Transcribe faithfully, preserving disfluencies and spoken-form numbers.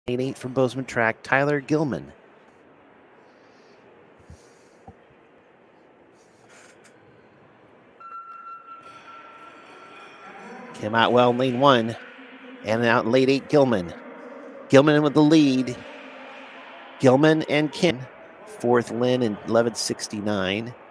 eight eight from Bozeman Track, Tyler Gilman. Came out well in lane one. And out in late eight, Gilman. Gilman with the lead. Gilman and Kin. Fourth, Lynn, and eleven sixty-nine.